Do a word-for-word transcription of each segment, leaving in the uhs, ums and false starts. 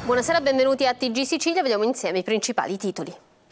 Buonasera, benvenuti a T G Sicilia, vediamo insieme i principali titoli.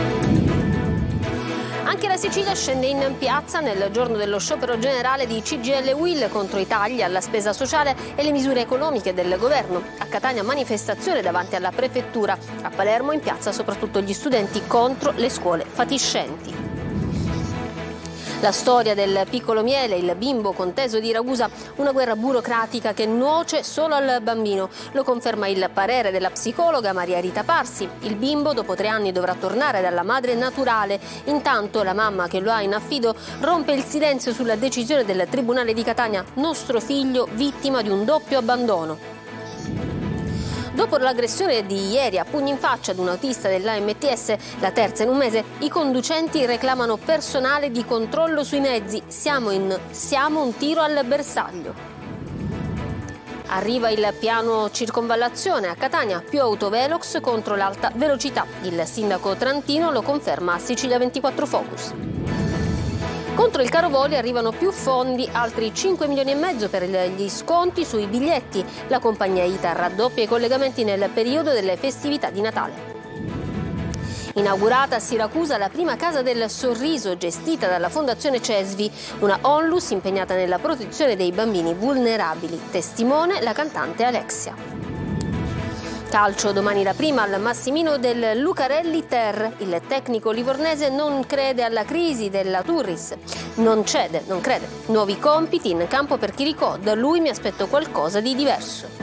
Anche la Sicilia scende in piazza nel giorno dello sciopero generale di C G I L U I L contro i tagli alla spesa sociale e le misure economiche del governo. A Catania manifestazione davanti alla prefettura, a Palermo in piazza soprattutto gli studenti contro le scuole fatiscenti. La storia del piccolo Miele, il bimbo conteso di Ragusa, una guerra burocratica che nuoce solo al bambino. Lo conferma il parere della psicologa Maria Rita Parsi. Il bimbo dopo tre anni dovrà tornare dalla madre naturale. Intanto la mamma che lo ha in affido rompe il silenzio sulla decisione del Tribunale di Catania. Nostro figlio vittima di un doppio abbandono. Dopo l'aggressione di ieri a pugni in faccia ad un autista dell'A M T S, la terza in un mese, i conducenti reclamano personale di controllo sui mezzi. Siamo in siamo un tiro al bersaglio. Arriva il piano circonvallazione a Catania, più autovelox contro l'alta velocità. Il sindaco trantino lo conferma a Sicilia ventiquattro Focus. Contro il caro voli arrivano più fondi, altri cinque milioni e mezzo per gli sconti sui biglietti. La compagnia Ita raddoppia i collegamenti nel periodo delle festività di Natale. Inaugurata a Siracusa la prima casa del sorriso gestita dalla Fondazione Cesvi, una onlus impegnata nella protezione dei bambini vulnerabili. Testimone la cantante Alexia. Calcio domani la prima al Massimino del Lucarelli Ter. Il tecnico livornese non crede alla crisi della Turris. Non cede, non crede. Nuovi compiti in campo per Chiricò. Da lui mi aspetto qualcosa di diverso.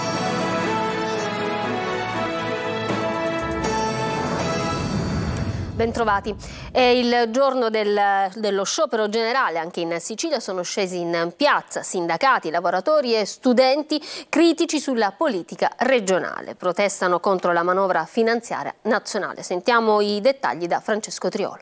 Bentrovati. È il giorno del, dello sciopero generale. Anche in Sicilia sono scesi in piazza sindacati, lavoratori e studenti critici sulla politica regionale. Protestano contro la manovra finanziaria nazionale. Sentiamo i dettagli da Francesco Triolo.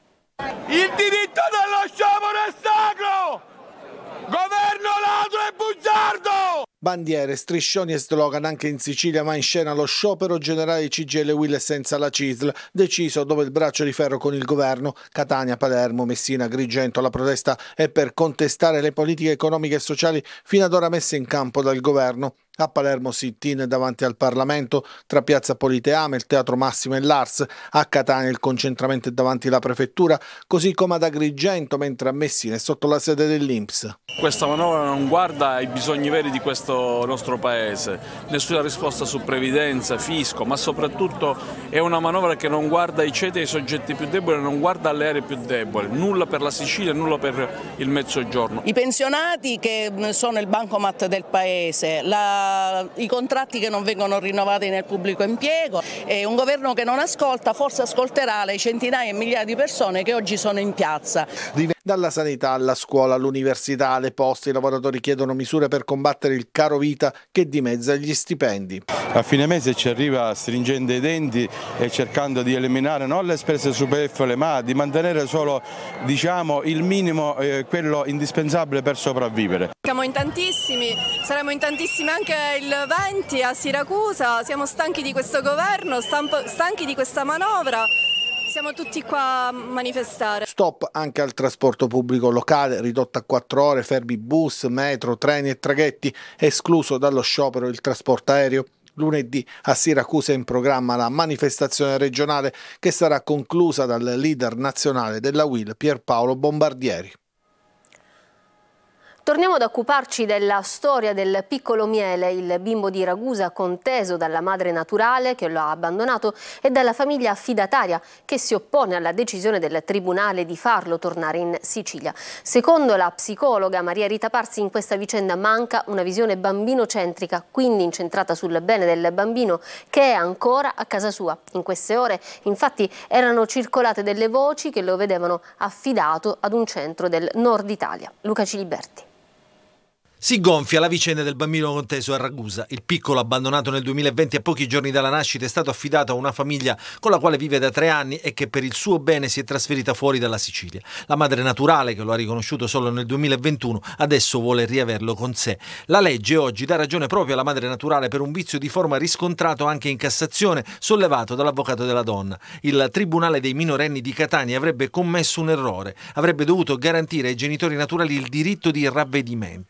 Il diritto dello sciopero è sacro! Governo ladro e bugiardo! Bandiere, striscioni e slogan anche in Sicilia, ma in scena lo sciopero generale di C G I L U I L senza la C I S L, deciso dove il braccio di ferro con il governo. Catania, Palermo, Messina, Agrigento. La protesta è per contestare le politiche economiche e sociali fino ad ora messe in campo dal governo. A Palermo sit-in davanti al Parlamento, tra Piazza Politeama, il Teatro Massimo e l'Ars. A Catania il concentramento è davanti alla prefettura, così come ad Agrigento, mentre a Messina è sotto la sede dell'I N P S. Questa manovra non guarda ai bisogni veri di questo nostro paese, nessuna risposta su previdenza, fisco, ma soprattutto è una manovra che non guarda ai ceti e ai soggetti più deboli, non guarda alle aree più deboli, nulla per la Sicilia, nulla per il Mezzogiorno. I pensionati che sono il bancomat del paese, la i contratti che non vengono rinnovati nel pubblico impiego, e un governo che non ascolta, forse ascolterà le centinaia e migliaia di persone che oggi sono in piazza. Dalla sanità alla scuola, all'università, alle poste, i lavoratori chiedono misure per combattere il caro vita che dimezza gli stipendi. A fine mese ci arriva stringendo i denti e cercando di eliminare non le spese superflue, ma di mantenere solo, diciamo, il minimo, eh, quello indispensabile per sopravvivere. Siamo in tantissimi, saremo in tantissimi anche il venti a Siracusa, siamo stanchi di questo governo, stanchi di questa manovra. Siamo tutti qua a manifestare. Stop anche al trasporto pubblico locale, ridotto a quattro ore, fermi bus, metro, treni e traghetti, escluso dallo sciopero il trasporto aereo. Lunedì a Siracusa è in programma la manifestazione regionale che sarà conclusa dal leader nazionale della U I L Pierpaolo Bombardieri. Torniamo ad occuparci della storia del piccolo Miele, il bimbo di Ragusa conteso dalla madre naturale che lo ha abbandonato e dalla famiglia affidataria che si oppone alla decisione del Tribunale di farlo tornare in Sicilia. Secondo la psicologa Maria Rita Parsi, in questa vicenda manca una visione bambinocentrica, quindi incentrata sul bene del bambino che è ancora a casa sua. In queste ore, infatti, erano circolate delle voci che lo vedevano affidato ad un centro del nord Italia. Luca Ciliberti. Si gonfia la vicenda del bambino conteso a Ragusa. Il piccolo, abbandonato nel duemilaventi a pochi giorni dalla nascita, è stato affidato a una famiglia con la quale vive da tre anni e che per il suo bene si è trasferita fuori dalla Sicilia. La madre naturale, che lo ha riconosciuto solo nel duemilaventuno, adesso vuole riaverlo con sé. La legge oggi dà ragione proprio alla madre naturale per un vizio di forma riscontrato anche in Cassazione, sollevato dall'avvocato della donna. Il Tribunale dei minorenni di Catania avrebbe commesso un errore. Avrebbe dovuto garantire ai genitori naturali il diritto di ravvedimento. Il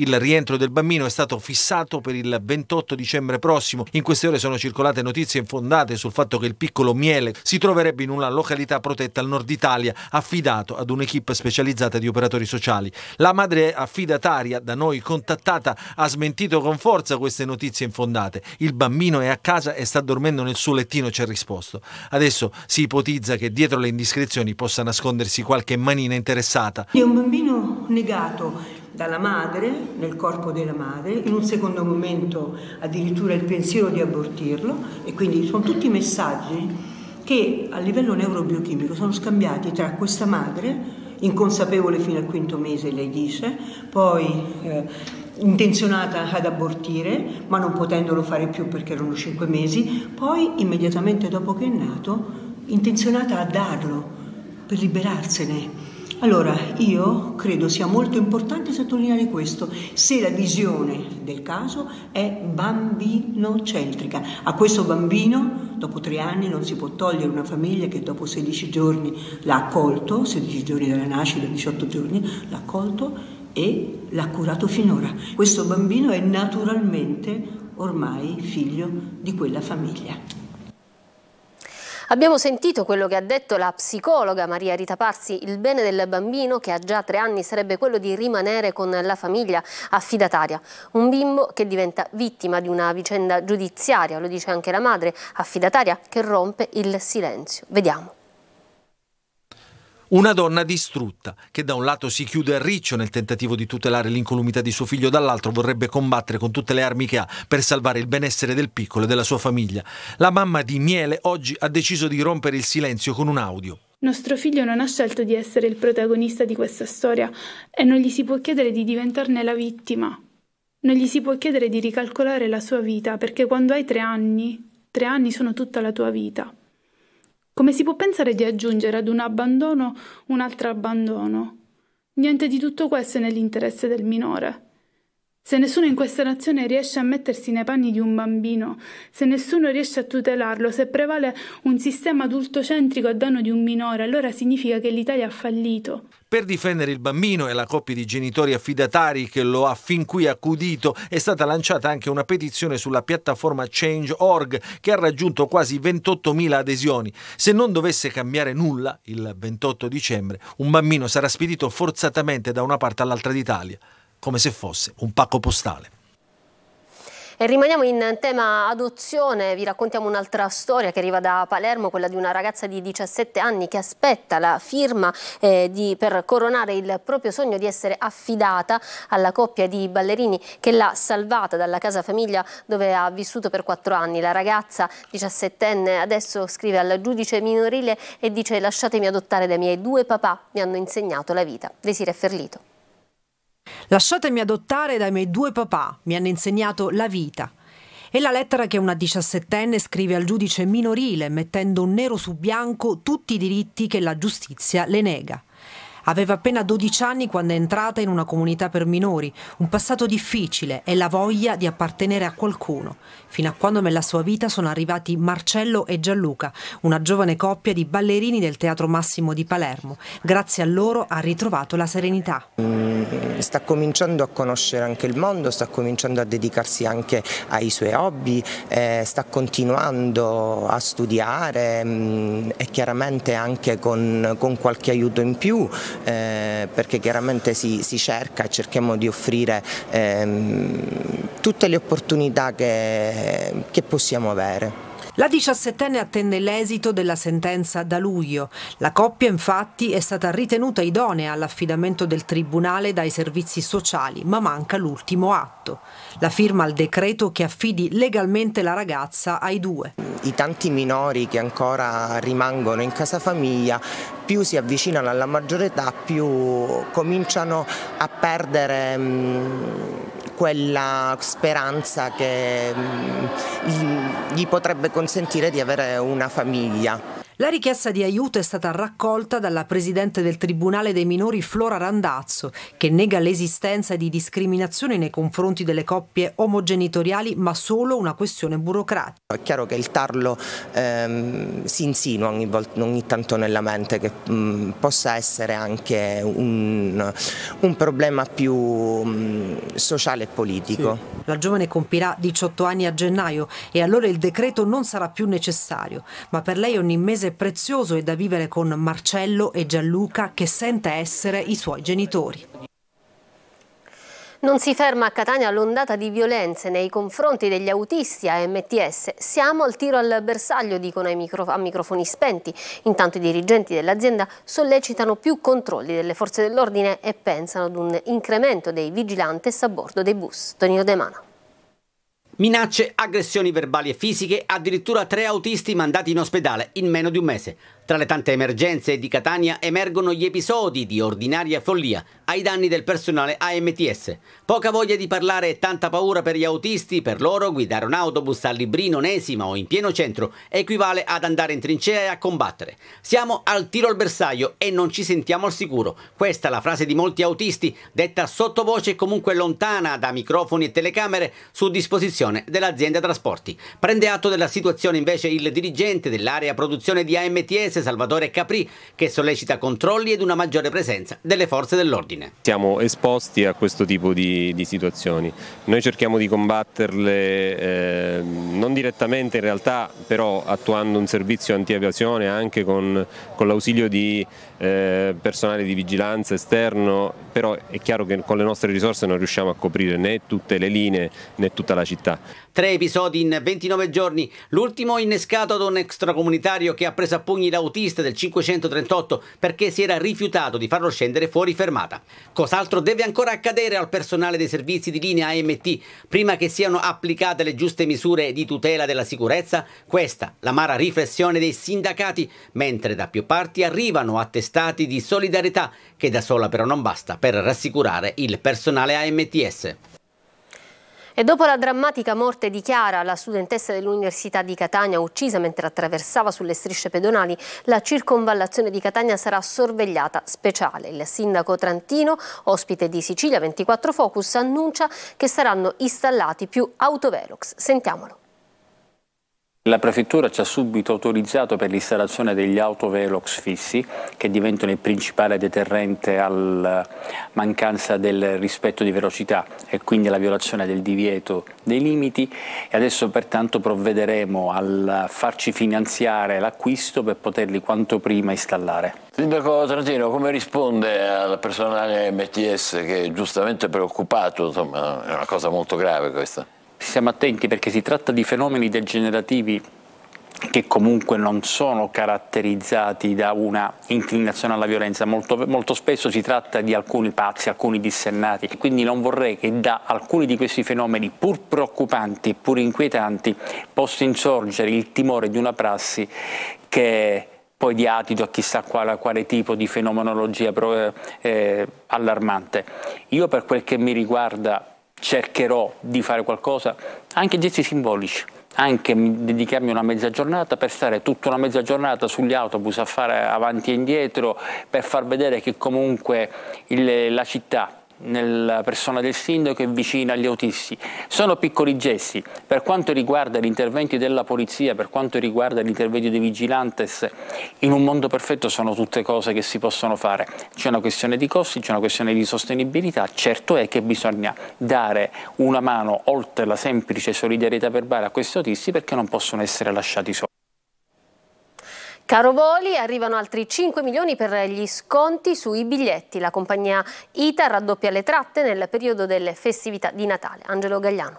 Il rientro del bambino è stato fissato per il ventotto dicembre prossimo. In queste ore sono circolate notizie infondate sul fatto che il piccolo Miele si troverebbe in una località protetta al nord Italia, affidato ad un'equipe specializzata di operatori sociali. La madre affidataria, da noi contattata, ha smentito con forza queste notizie infondate. Il bambino è a casa e sta dormendo nel suo lettino, ci ha risposto. Adesso si ipotizza che dietro le indiscrezioni possa nascondersi qualche manina interessata. È un bambino negato dalla madre, nel corpo della madre, in un secondo momento addirittura il pensiero di abortirlo, e quindi sono tutti messaggi che a livello neurobiochimico sono scambiati tra questa madre, inconsapevole fino al quinto mese lei dice, poi eh, intenzionata ad abortire ma non potendolo fare più perché erano cinque mesi, poi immediatamente dopo che è nato intenzionata a darlo per liberarsene. Allora, io credo sia molto importante sottolineare questo, se la visione del caso è bambinocentrica. A questo bambino, dopo tre anni, non si può togliere una famiglia che dopo sedici giorni l'ha accolto, sedici giorni dalla nascita, diciotto giorni, l'ha accolto e l'ha curato finora. Questo bambino è naturalmente ormai figlio di quella famiglia. Abbiamo sentito quello che ha detto la psicologa Maria Rita Parsi. Il bene del bambino, che ha già tre anni, sarebbe quello di rimanere con la famiglia affidataria. Un bimbo che diventa vittima di una vicenda giudiziaria, lo dice anche la madre affidataria, che rompe il silenzio. Vediamo. Una donna distrutta, che da un lato si chiude a riccio nel tentativo di tutelare l'incolumità di suo figlio, dall'altro vorrebbe combattere con tutte le armi che ha per salvare il benessere del piccolo e della sua famiglia. La mamma di Miele oggi ha deciso di rompere il silenzio con un audio. Nostro figlio non ha scelto di essere il protagonista di questa storia e non gli si può chiedere di diventarne la vittima. Non gli si può chiedere di ricalcolare la sua vita, perché quando hai tre anni, tre anni sono tutta la tua vita. Come si può pensare di aggiungere ad un abbandono un altro abbandono? Niente di tutto questo è nell'interesse del minore. Se nessuno in questa nazione riesce a mettersi nei panni di un bambino, se nessuno riesce a tutelarlo, se prevale un sistema adultocentrico a danno di un minore, allora significa che l'Italia ha fallito. Per difendere il bambino e la coppia di genitori affidatari che lo ha fin qui accudito è stata lanciata anche una petizione sulla piattaforma change punto org che ha raggiunto quasi ventottomila adesioni. Se non dovesse cambiare nulla, il ventotto dicembre, un bambino sarà spedito forzatamente da una parte all'altra d'Italia, come se fosse un pacco postale. E rimaniamo in tema adozione, vi raccontiamo un'altra storia che arriva da Palermo, quella di una ragazza di diciassette anni che aspetta la firma eh, di, per coronare il proprio sogno di essere affidata alla coppia di ballerini che l'ha salvata dalla casa famiglia dove ha vissuto per quattro anni. La ragazza diciassettenne adesso scrive al giudice minorile e dice: lasciatemi adottare dai miei due papà, mi hanno insegnato la vita. Desiree Ferlito. Lasciatemi adottare dai miei due papà, mi hanno insegnato la vita. È la lettera che una diciassettenne scrive al giudice minorile, mettendo nero su bianco tutti i diritti che la giustizia le nega. Aveva appena dodici anni quando è entrata in una comunità per minori, un passato difficile e la voglia di appartenere a qualcuno, fino a quando nella sua vita sono arrivati Marcello e Gianluca, una giovane coppia di ballerini del Teatro Massimo di Palermo. Grazie a loro ha ritrovato la serenità. Sta cominciando a conoscere anche il mondo, sta cominciando a dedicarsi anche ai suoi hobby, eh, sta continuando a studiare mh, e chiaramente anche con, con qualche aiuto in più. Eh, perché chiaramente si, si cerca e cerchiamo di offrire ehm, tutte le opportunità che, che possiamo avere. La diciassettenne attende l'esito della sentenza da luglio. La coppia infatti è stata ritenuta idonea all'affidamento del tribunale dai servizi sociali, ma manca l'ultimo atto, la firma al decreto che affidi legalmente la ragazza ai due. I tanti minori che ancora rimangono in casa famiglia, più si avvicinano alla maggiore età, più cominciano a perdere mh, quella speranza che mh, gli potrebbe consentire di avere una famiglia. La richiesta di aiuto è stata raccolta dalla presidente del Tribunale dei minori Flora Randazzo, che nega l'esistenza di discriminazioni nei confronti delle coppie omogenitoriali, ma solo una questione burocratica. È chiaro che il tarlo ehm, si insinua ogni, volta, ogni tanto nella mente che mh, possa essere anche un, un problema più mh, sociale e politico. Sì. La giovane compirà diciotto anni a gennaio e allora il decreto non sarà più necessario, ma per lei ogni mese è prezioso e da vivere con Marcello e Gianluca, che sente essere i suoi genitori. Non si ferma a Catania l'ondata di violenze nei confronti degli autisti A M T S. Siamo al tiro al bersaglio, dicono ai micro, a microfoni spenti. Intanto i dirigenti dell'azienda sollecitano più controlli delle forze dell'ordine e pensano ad un incremento dei vigilantes a bordo dei bus. Tonino De Mano. Minacce, aggressioni verbali e fisiche, addirittura tre autisti mandati in ospedale in meno di un mese. Tra le tante emergenze di Catania emergono gli episodi di ordinaria follia ai danni del personale A M T S. Poca voglia di parlare e tanta paura per gli autisti. Per loro guidare un autobus a Librino, Onesima o in pieno centro equivale ad andare in trincea e a combattere. Siamo al tiro al bersaglio e non ci sentiamo al sicuro. Questa è la frase di molti autisti, detta sottovoce e comunque lontana da microfoni e telecamere, su disposizione dell'azienda trasporti. Prende atto della situazione invece il dirigente dell'area produzione di A M T S, Salvatore Capri, che sollecita controlli ed una maggiore presenza delle forze dell'ordine. Siamo esposti a questo tipo di, di situazioni. Noi cerchiamo di combatterle eh, non direttamente in realtà, però attuando un servizio anti-evasione anche con, con l'ausilio di eh, personale di vigilanza esterno, però è chiaro che con le nostre risorse non riusciamo a coprire né tutte le linee né tutta la città. Tre episodi in ventinove giorni, l'ultimo innescato ad un extracomunitario che ha preso a pugni l'autista del cinquecentotrentotto perché si era rifiutato di farlo scendere fuori fermata. Cos'altro deve ancora accadere al personale dei servizi di linea A M T prima che siano applicate le giuste misure di tutela della sicurezza? Questa l'amara riflessione dei sindacati, mentre da più parti arrivano attestati di solidarietà che da sola però non basta per rassicurare il personale A M T S. E dopo la drammatica morte di Chiara, la studentessa dell'Università di Catania uccisa mentre attraversava sulle strisce pedonali, la circonvallazione di Catania sarà sorvegliata speciale. Il sindaco trentino, ospite di Sicilia ventiquattro Focus, annuncia che saranno installati più autovelox. Sentiamolo. La prefettura ci ha subito autorizzato per l'installazione degli autovelox fissi, che diventano il principale deterrente alla mancanza del rispetto di velocità e quindi alla violazione del divieto dei limiti, e adesso pertanto provvederemo a farci finanziare l'acquisto per poterli quanto prima installare. Sindaco Trentino, come risponde al personale A M T S che è giustamente preoccupato? Insomma, è una cosa molto grave questa. Stiamo attenti perché si tratta di fenomeni degenerativi che comunque non sono caratterizzati da una inclinazione alla violenza, molto, molto spesso si tratta di alcuni pazzi, alcuni dissennati, quindi non vorrei che da alcuni di questi fenomeni, pur preoccupanti, pur inquietanti, possa insorgere il timore di una prassi che poi dia adito a chissà quale, quale tipo di fenomenologia eh, allarmante. Io, per quel che mi riguarda, cercherò di fare qualcosa, anche gesti simbolici, anche dedicarmi una mezza giornata per stare tutta una mezza giornata sugli autobus a fare avanti e indietro, per far vedere che comunque il, la città, nella persona del sindaco, è vicina agli autisti. Sono piccoli gesti. Per quanto riguarda gli interventi della polizia, per quanto riguarda gli interventi dei vigilantes, in un mondo perfetto sono tutte cose che si possono fare. C'è una questione di costi, c'è una questione di sostenibilità. Certo è che bisogna dare una mano oltre la semplice solidarietà verbale a questi autisti, perché non possono essere lasciati soli. Caro voli, arrivano altri cinque milioni per gli sconti sui biglietti. La compagnia I T A raddoppia le tratte nel periodo delle festività di Natale. Angelo Gagliano.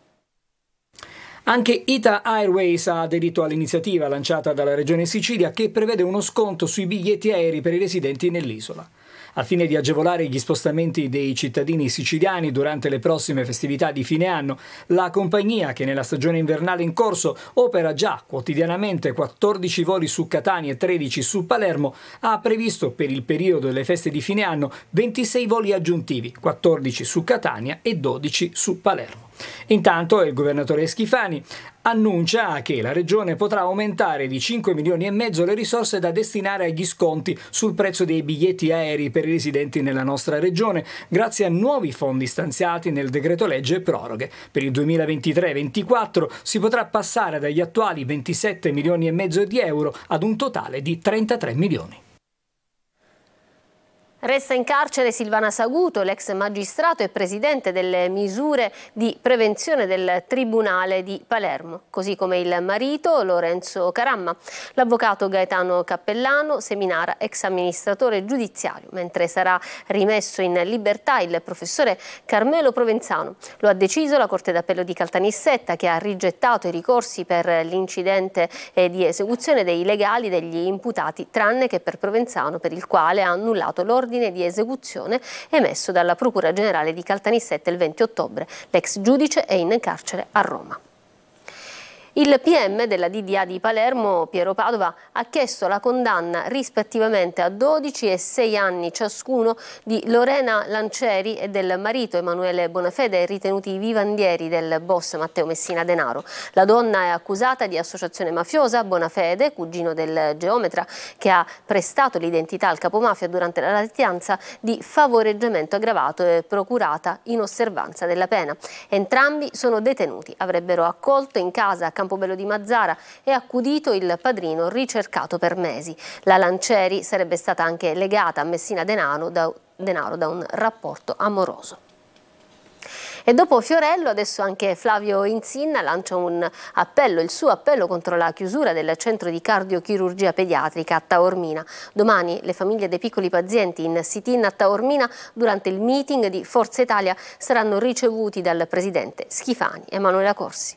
Anche Ita Airways ha aderito all'iniziativa lanciata dalla Regione Sicilia, che prevede uno sconto sui biglietti aerei per i residenti nell'isola. Al fine di agevolare gli spostamenti dei cittadini siciliani durante le prossime festività di fine anno, la compagnia, che nella stagione invernale in corso opera già quotidianamente quattordici voli su Catania e tredici su Palermo, ha previsto per il periodo delle feste di fine anno ventisei voli aggiuntivi, quattordici su Catania e dodici su Palermo. Intanto il governatore Schifani annuncia che la Regione potrà aumentare di cinque milioni e mezzo le risorse da destinare agli sconti sul prezzo dei biglietti aerei per i residenti nella nostra Regione, grazie a nuovi fondi stanziati nel decreto legge proroghe. Per il duemilaventitré ventiquattro si potrà passare dagli attuali ventisette milioni e mezzo di euro ad un totale di trentatré milioni. Resta in carcere Silvana Saguto, l'ex magistrato e presidente delle misure di prevenzione del Tribunale di Palermo, così come il marito Lorenzo Caramma, l'avvocato Gaetano Cappellano, Seminara, ex amministratore giudiziario, mentre sarà rimesso in libertà il professore Carmelo Provenzano. Lo ha deciso la Corte d'Appello di Caltanissetta, che ha rigettato i ricorsi per l'incidente di esecuzione dei legali degli imputati, tranne che per Provenzano, per il quale ha annullato l'ordine di esecuzione emesso dalla Procura Generale di Caltanissetta il venti ottobre. L'ex giudice è in carcere a Roma. Il P M della D D A di Palermo, Piero Padova, ha chiesto la condanna rispettivamente a dodici e sei anni ciascuno di Lorena Lancieri e del marito Emanuele Bonafede, ritenuti vivandieri del boss Matteo Messina Denaro. La donna è accusata di associazione mafiosa. Bonafede, cugino del geometra che ha prestato l'identità al capomafia durante la latitanza, di favoreggiamento aggravato e procurata in osservanza della pena. Entrambi sono detenuti. Avrebbero accolto in casa a Campobello di Mazzara e accudito il padrino ricercato per mesi. La Lancieri sarebbe stata anche legata a Messina Denaro da, Denaro da un rapporto amoroso. E dopo Fiorello adesso anche Flavio Insinna lancia un appello, il suo appello contro la chiusura del centro di cardiochirurgia pediatrica a Taormina. Domani le famiglie dei piccoli pazienti in sit-in a Taormina durante il meeting di Forza Italia saranno ricevuti dal presidente Schifani. Emanuela Corsi.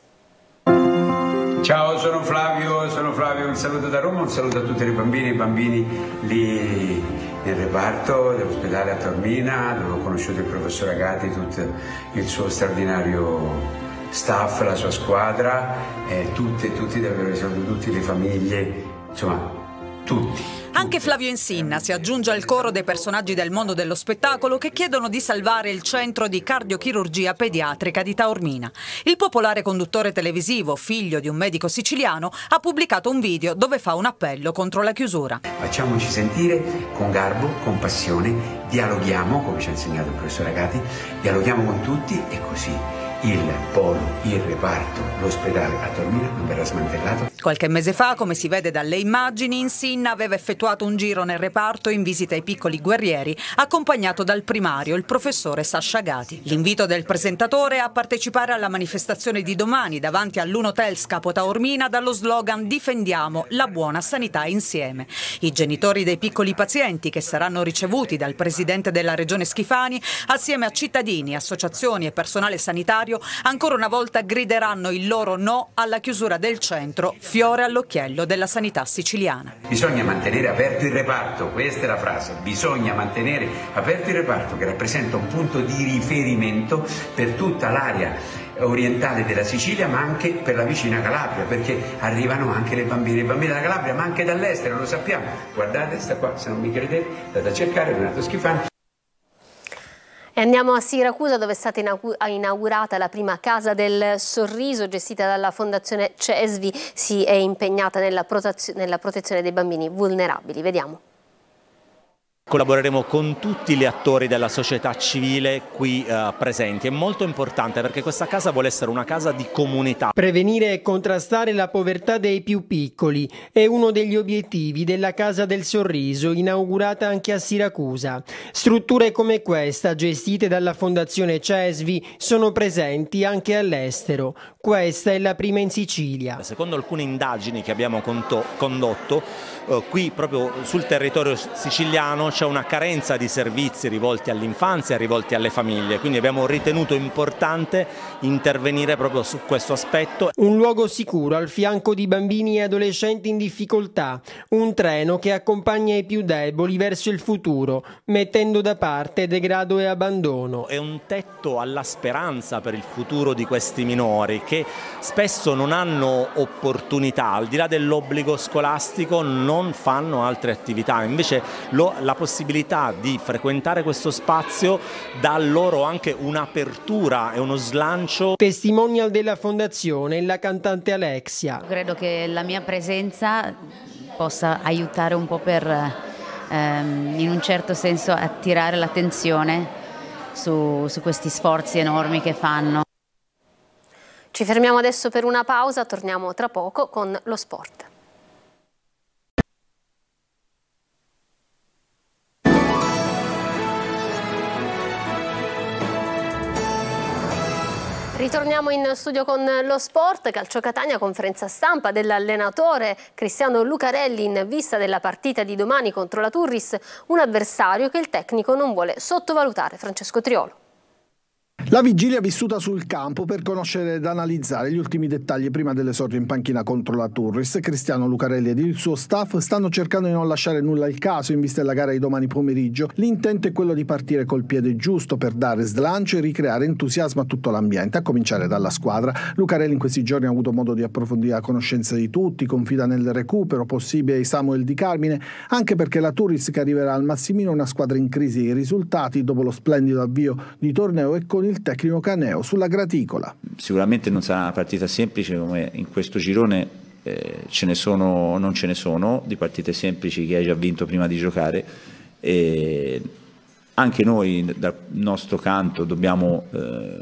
Ciao, sono Flavio, sono Flavio, un saluto da Roma, un saluto a tutti i bambini e bambini lì nel reparto dell'ospedale a Taormina, dove ho conosciuto il professor Agati, tutto il suo straordinario staff, la sua squadra, eh, tutte, tutti davvero, tutte le famiglie, insomma, tutti. Anche Flavio Insinna si aggiunge al coro dei personaggi del mondo dello spettacolo che chiedono di salvare il centro di cardiochirurgia pediatrica di Taormina. Il popolare conduttore televisivo, figlio di un medico siciliano, ha pubblicato un video dove fa un appello contro la chiusura. Facciamoci sentire con garbo, con passione, dialoghiamo, come ci ha insegnato il professor Agati, dialoghiamo con tutti e così il polo, il reparto, l'ospedale a Taormina non verrà smantellato. Qualche mese fa, come si vede dalle immagini, Insinna aveva effettuato un giro nel reparto in visita ai piccoli guerrieri, accompagnato dal primario, il professore Sasha Agati. L'invito del presentatore a partecipare alla manifestazione di domani davanti all'Unotels Capo Taormina dallo slogan "Difendiamo la buona sanità insieme". I genitori dei piccoli pazienti, che saranno ricevuti dal presidente della Regione Schifani, assieme a cittadini, associazioni e personale sanitario, ancora una volta grideranno il loro no alla chiusura del centro, fiore all'occhiello della sanità siciliana. Bisogna mantenere aperto il reparto, questa è la frase, bisogna mantenere aperto il reparto, che rappresenta un punto di riferimento per tutta l'area orientale della Sicilia, ma anche per la vicina Calabria, perché arrivano anche le bambine e i bambini dalla Calabria, ma anche dall'estero, lo sappiamo. Guardate, sta qua, se non mi credete, andate a cercare Renato Schifani. E andiamo a Siracusa, dove è stata inaugurata la prima Casa del Sorriso, gestita dalla Fondazione CESVI. Si è impegnata nella protezione dei bambini vulnerabili. Vediamo. Collaboreremo con tutti gli attori della società civile qui eh, presenti. È molto importante perché questa casa vuole essere una casa di comunità. Prevenire e contrastare la povertà dei più piccoli è uno degli obiettivi della Casa del Sorriso, inaugurata anche a Siracusa. Strutture come questa, gestite dalla Fondazione CESVI, sono presenti anche all'estero. Questa è la prima in Sicilia. Secondo alcune indagini che abbiamo condotto, eh, qui proprio sul territorio siciliano c'è una carenza di servizi rivolti all'infanzia, rivolti alle famiglie, quindi abbiamo ritenuto importante intervenire proprio su questo aspetto. Un luogo sicuro al fianco di bambini e adolescenti in difficoltà, un treno che accompagna i più deboli verso il futuro, mettendo da parte degrado e abbandono. È un tetto alla speranza per il futuro di questi minori che spesso non hanno opportunità, al di là dell'obbligo scolastico non fanno altre attività, invece lo, la possibilità di frequentare questo spazio dà loro anche un'apertura e uno slancio. Testimonial della fondazione la cantante Alexia. Credo che la mia presenza possa aiutare un po' per ehm, in un certo senso attirare l'attenzione su, su questi sforzi enormi che fanno. Ci fermiamo adesso per una pausa, torniamo tra poco con lo sport. Ritorniamo in studio con lo sport. Calcio Catania, conferenza stampa dell'allenatore Cristiano Lucarelli in vista della partita di domani contro la Turris, un avversario che il tecnico non vuole sottovalutare. Francesco Triolo. La vigilia vissuta sul campo per conoscere ed analizzare gli ultimi dettagli prima dell'esordio in panchina contro la Turris. Cristiano Lucarelli ed il suo staff stanno cercando di non lasciare nulla al caso in vista della gara di domani pomeriggio. L'intento è quello di partire col piede giusto per dare slancio e ricreare entusiasmo a tutto l'ambiente, a cominciare dalla squadra. Lucarelli in questi giorni ha avuto modo di approfondire la conoscenza di tutti, confida nel recupero possibile di Samuel Di Carmine, anche perché la Turris, che arriverà al Massimino, è una squadra in crisi di risultati dopo lo splendido avvio di torneo e con il tecnico Caneo sulla graticola. Sicuramente non sarà una partita semplice, come in questo girone eh, ce ne sono, non ce ne sono di partite semplici che hai già vinto prima di giocare, e anche noi dal nostro canto dobbiamo eh,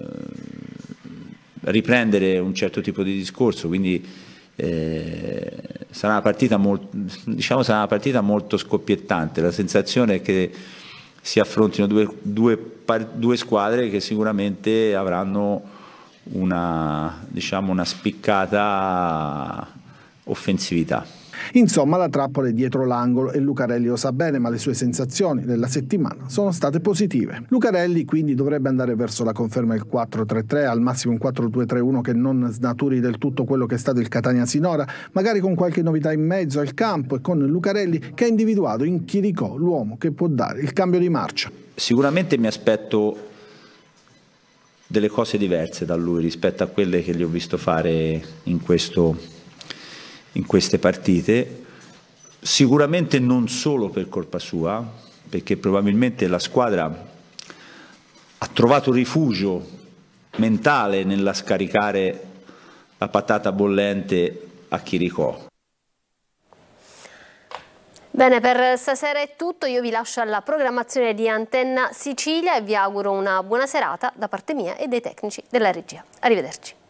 riprendere un certo tipo di discorso, quindi eh, sarà una partita molto, diciamo, sarà una partita molto scoppiettante. La sensazione è che si affrontino due, due, due squadre che sicuramente avranno una, diciamo, una spiccata offensività. Insomma, la trappola è dietro l'angolo e Lucarelli lo sa bene, ma le sue sensazioni della settimana sono state positive. Lucarelli quindi dovrebbe andare verso la conferma del quattro tre tre, al massimo un quattro due tre uno che non snaturi del tutto quello che è stato il Catania sinora, magari con qualche novità in mezzo al campo e con Lucarelli che ha individuato in Chiricò l'uomo che può dare il cambio di marcia. Sicuramente mi aspetto delle cose diverse da lui rispetto a quelle che gli ho visto fare in questo in queste partite, sicuramente non solo per colpa sua, perché probabilmente la squadra ha trovato rifugio mentale nella scaricare la patata bollente a Chiricò. Bene, per stasera è tutto, io vi lascio alla programmazione di Antenna Sicilia e vi auguro una buona serata da parte mia e dei tecnici della regia. Arrivederci.